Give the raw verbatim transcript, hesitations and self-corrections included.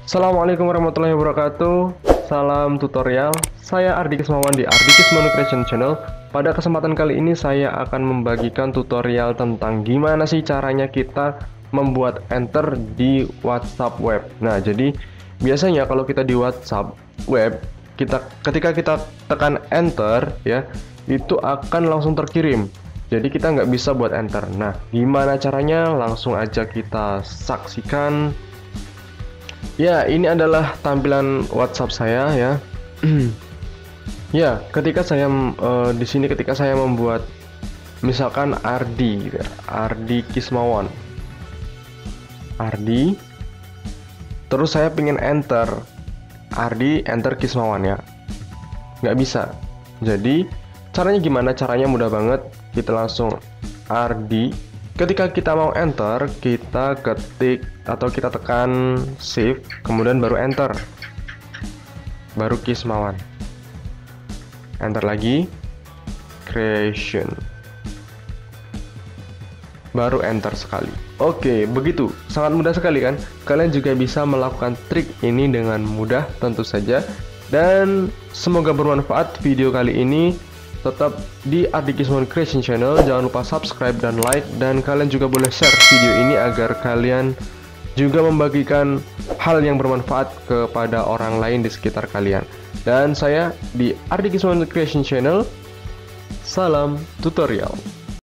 Assalamualaikum warahmatullahi wabarakatuh. Salam tutorial. Saya Ardi Kismawan di Ardi Kismanu Creation Channel. Pada kesempatan kali ini saya akan membagikan tutorial tentang gimana sih caranya kita membuat enter di WhatsApp web. Nah, jadi biasanya kalau kita di WhatsApp web, kita ketika kita tekan enter ya, itu akan langsung terkirim. Jadi kita nggak bisa buat enter. Nah, gimana caranya? Langsung aja kita saksikan. Ya, ini adalah tampilan WhatsApp saya ya. Ya, ketika saya uh, di sini ketika saya membuat misalkan Ardi, gitu ya, Ardi Kismawan, Ardi, terus saya pengen enter Ardi enter Kismawan ya, nggak bisa. Jadi caranya gimana? Caranya mudah banget. Kita langsung Ardi. Ketika kita mau enter, kita ketik atau kita tekan shift, kemudian baru enter, baru Kismawan. Enter lagi, creation, baru enter sekali. Oke, begitu. Sangat mudah sekali kan? Kalian juga bisa melakukan trik ini dengan mudah tentu saja. Dan semoga bermanfaat video kali ini. Tetap di Ardi Kismanu Creation Channel. Jangan lupa subscribe dan like. Dan kalian juga boleh share video ini agar kalian juga membagikan hal yang bermanfaat kepada orang lain di sekitar kalian. Dan saya di Ardi Kismanu Creation Channel. Salam tutorial.